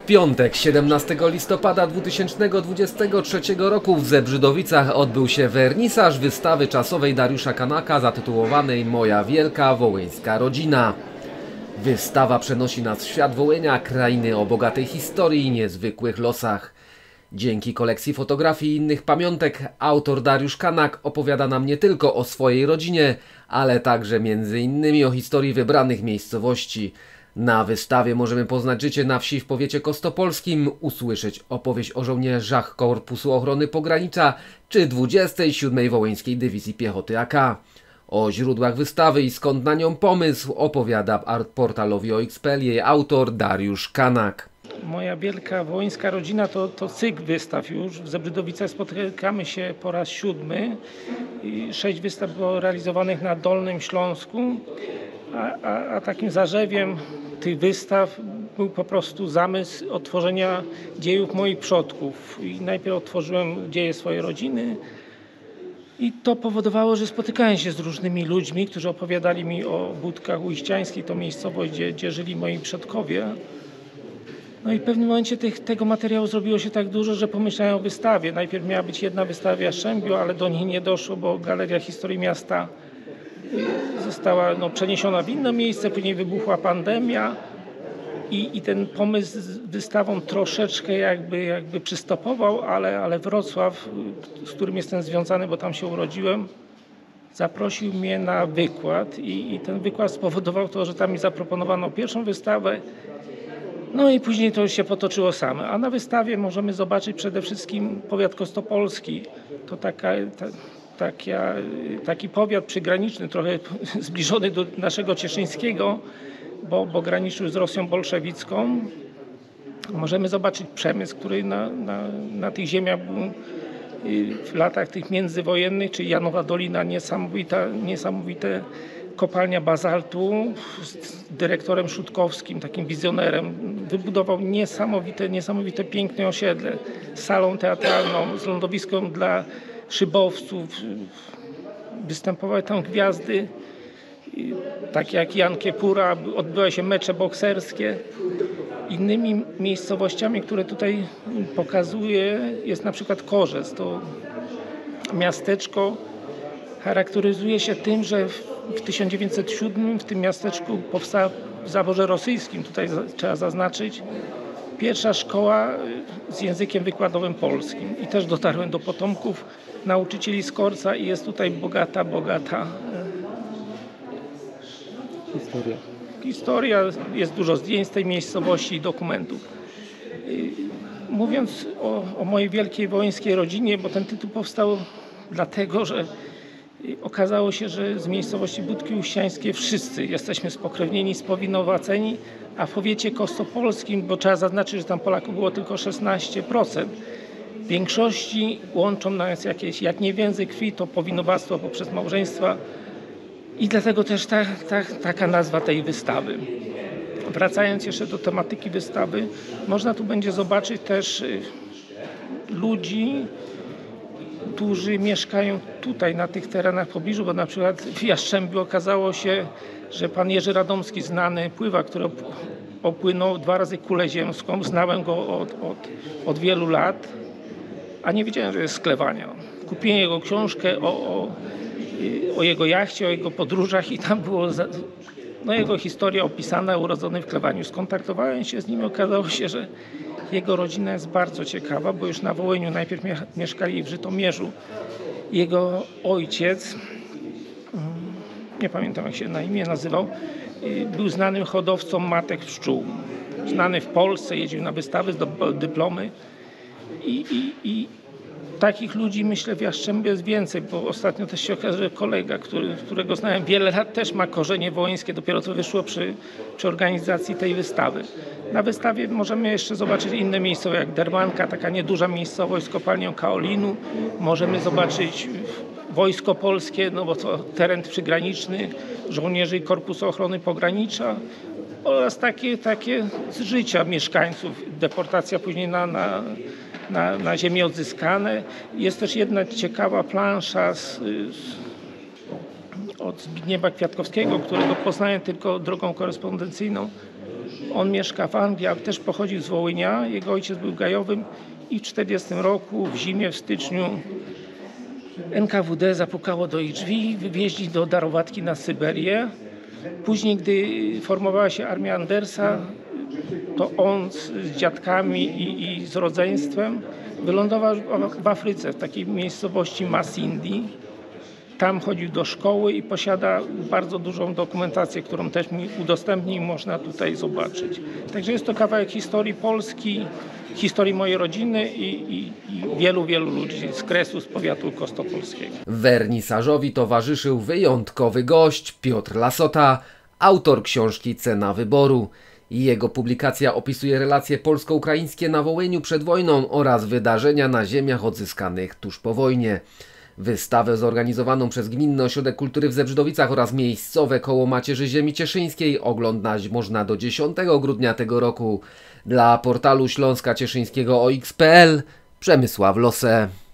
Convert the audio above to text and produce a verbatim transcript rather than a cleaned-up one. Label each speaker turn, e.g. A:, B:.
A: piątek, siedemnastego listopada dwa tysiące dwudziestego trzeciego roku w Zebrzydowicach odbył się wernisaż wystawy czasowej Dariusza Kanaka zatytułowanej Moja wielka wołyńska rodzina. Wystawa przenosi nas w świat Wołynia, krainy o bogatej historii i niezwykłych losach. Dzięki kolekcji fotografii i innych pamiątek autor Dariusz Kanak opowiada nam nie tylko o swojej rodzinie, ale także między innymi o historii wybranych miejscowości. Na wystawie możemy poznać życie na wsi w powiecie kostopolskim, usłyszeć opowieść o żołnierzach Korpusu Ochrony Pogranicza czy dwudziestej siódmej Wołyńskiej Dywizji Piechoty A K. O źródłach wystawy i skąd na nią pomysł opowiada portalowi O X kropka P L jej autor Dariusz Kanak.
B: Moja wielka wołyńska rodzina to, to cykl wystaw już. W Zebrzydowicach spotykamy się po raz siódmy. Sześć wystaw było realizowanych na Dolnym Śląsku, a, a, a takim zarzewiem tych wystaw był po prostu zamysł otworzenia dziejów moich przodków. I najpierw otworzyłem dzieje swojej rodziny i to powodowało, że spotykałem się z różnymi ludźmi, którzy opowiadali mi o Budkach Ujściańskich, to miejscowość, gdzie, gdzie żyli moi przodkowie. No i w pewnym momencie tych, tego materiału zrobiło się tak dużo, że pomyślałem o wystawie. Najpierw miała być jedna wystawa w Jastrzębiu, ale do niej nie doszło, bo Galeria Historii Miasta została no, przeniesiona w inne miejsce, później wybuchła pandemia i, i ten pomysł z wystawą troszeczkę jakby, jakby przystopował, ale, ale Wrocław, z którym jestem związany, bo tam się urodziłem, zaprosił mnie na wykład i, i ten wykład spowodował to, że tam mi zaproponowano pierwszą wystawę. No i później to już się potoczyło same. A na wystawie możemy zobaczyć przede wszystkim powiat kostopolski. To taka, ta, taka, taki powiat przygraniczny, trochę zbliżony do naszego cieszyńskiego, bo, bo graniczył z Rosją bolszewicką. Możemy zobaczyć przemysł, który na, na, na tych ziemiach był w latach tych międzywojennych, czyli Janowa Dolina, niesamowita, niesamowite kopalnia bazaltu z dyrektorem Szutkowskim, takim wizjonerem. Wybudował niesamowite, niesamowite piękne osiedle z salą teatralną, z lądowiskiem dla szybowców. Występowały tam gwiazdy takie jak Jan Kiepura, odbyły się mecze bokserskie. Innymi miejscowościami, które tutaj pokazuję, jest na przykład Korzec. To miasteczko charakteryzuje się tym, że w tysiąc dziewięćset siódmym w tym miasteczku powstała w zaborze rosyjskim, tutaj trzeba zaznaczyć, pierwsza szkoła z językiem wykładowym polskim. I też dotarłem do potomków nauczycieli z Korca i jest tutaj bogata, bogata historia. Historia, jest dużo zdjęć z tej miejscowości i dokumentów. Mówiąc o, o mojej wielkiej wołyńskiej rodzinie, bo ten tytuł powstał dlatego, że okazało się, że z miejscowości Budki Ujściańskie wszyscy jesteśmy spokrewnieni, spowinowaceni, a w powiecie kostopolskim, bo trzeba zaznaczyć, że tam Polaków było tylko szesnaście procent, w większości łączą nas jakieś, jak nie więzy krwi, to powinowactwo poprzez małżeństwa i dlatego też ta, ta, taka nazwa tej wystawy. Wracając jeszcze do tematyki wystawy, można tu będzie zobaczyć też ludzi, którzy mieszkają tutaj, na tych terenach w pobliżu, bo na przykład w Jastrzębiu okazało się, że pan Jerzy Radomski, znany pływak, który opłynął dwa razy kulę ziemską, znałem go od, od, od wielu lat, a nie wiedziałem, że jest z Klewania. Kupiłem jego książkę o, o, o jego jachcie, o jego podróżach i tam było za, no, jego historia opisana, urodzony w Klewaniu. Skontaktowałem się z nim i okazało się, że jego rodzina jest bardzo ciekawa, bo już na Wołyniu najpierw mieszkali w Żytomierzu. Jego ojciec, nie pamiętam jak się na imię nazywał, był znanym hodowcą matek pszczół. Znany w Polsce, jeździł na wystawy, zdobywał dyplomy i, i, i takich ludzi myślę w Jastrzębiu jest więcej, bo ostatnio też się okazało, że kolega, który, którego znałem wiele lat, też ma korzenie wołyńskie, dopiero to wyszło przy, przy organizacji tej wystawy. Na wystawie możemy jeszcze zobaczyć inne miejscowe, jak Dermanka, taka nieduża miejscowość z kopalnią kaolinu. Możemy zobaczyć Wojsko Polskie, no bo to teren przygraniczny, żołnierzy Korpusu Ochrony Pogranicza oraz takie, takie z życia mieszkańców, deportacja później na, na, na, na ziemię odzyskane. Jest też jedna ciekawa plansza z, z, od Zbigniewa Kwiatkowskiego, którego poznałem tylko drogą korespondencyjną. On mieszka w Anglii, ale też pochodził z Wołynia. Jego ojciec był gajowym i w czterdziestym roku w zimie, w styczniu N K W D zapukało do ich drzwi i wywieźli do Darowatki na Syberię. Później, gdy formowała się armia Andersa, to on z, z dziadkami i, i z rodzeństwem wylądował w Afryce, w takiej miejscowości Masindi. Tam chodził do szkoły i posiada bardzo dużą dokumentację, którą też mi udostępni i można tutaj zobaczyć. Także jest to kawałek historii Polski, historii mojej rodziny i, i, i wielu, wielu ludzi z kresu, z powiatu kostopolskiego.
A: Wernisażowi towarzyszył wyjątkowy gość Piotr Lasota, autor książki Cena wyboru. Jego publikacja opisuje relacje polsko-ukraińskie na Wołyniu przed wojną oraz wydarzenia na ziemiach odzyskanych tuż po wojnie. Wystawę zorganizowaną przez Gminny Ośrodek Kultury w Zebrzydowicach oraz miejscowe koło Macierzy Ziemi Cieszyńskiej oglądać można do dziesiątego grudnia tego roku. Dla portalu Śląska Cieszyńskiego O X kropka P L Przemysław Lose.